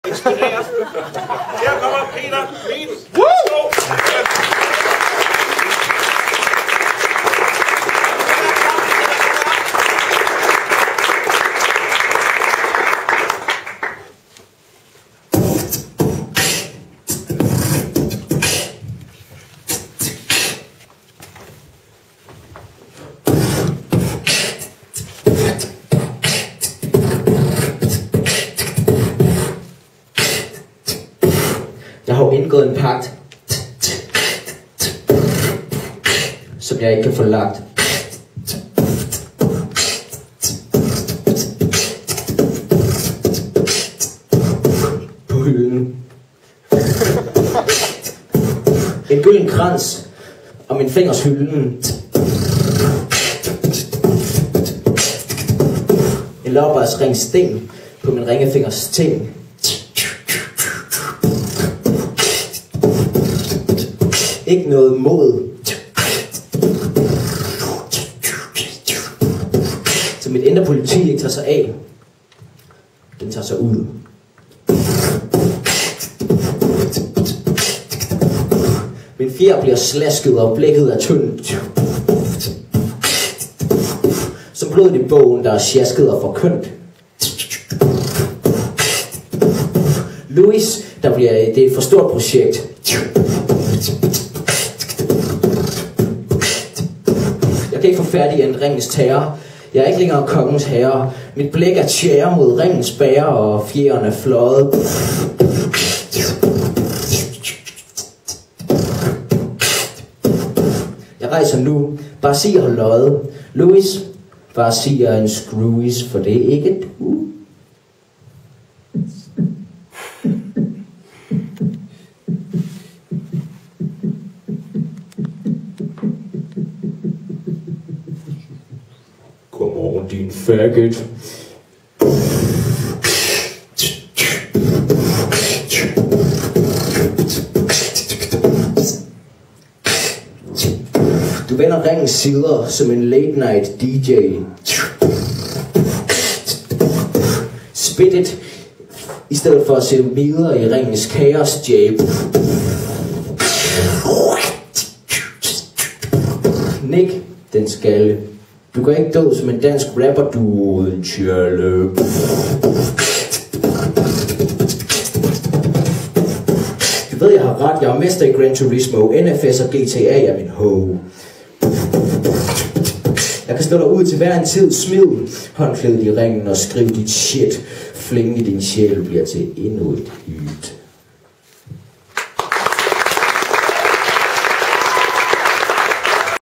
Inspireret. Her kommer Peter Min. Jeg har jo indgået en pagt, som jeg ikke kan få lagt. På hylden. En gylden krans om min fingers hylden. En laurbærsring sten på min ringefingers ting. Ikke noget mod, så mit indre politi ikke tager sig af. Den tager sig ud. Min fjer bliver slasket og blækket er tyndt, som blodet i bogen, der er sjasket og forkyndt. Louis, det er et for stort projekt. Jeg kan ikke få færdig en ringens terror. Jeg er ikke længere kongens herre. Mit blik er tjære mod ringens bære, og fjeren er fløjet. Jeg rejser nu. Bare sig og hold løjet. Louis, bare sig jeg en screwies, for det er ikke du. Godmorgen, din faggot. Du vender ringens sider som en late night DJ. Spit it, i stedet for at se videre i ringens kaos jab. Nick, den skalle. Du kan ikke dø som en dansk rapper, du er en tjølle. Du ved, jeg har ret. Jeg er mester i Gran Turismo, NFS og GTA er min ho. Jeg kan slå dig ud til hver en tid. Smid håndklædet i ringen og skriv dit shit. Flingen i din sjæl bliver til endnu et hit.